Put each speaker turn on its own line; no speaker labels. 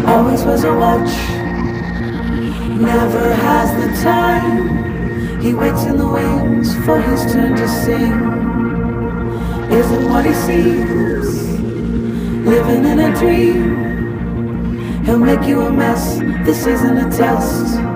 Always was a watch, never has the time. He waits in the wings for his turn to sing. Isn't what he seems, living in a dream. He'll make you a mess, this isn't a test.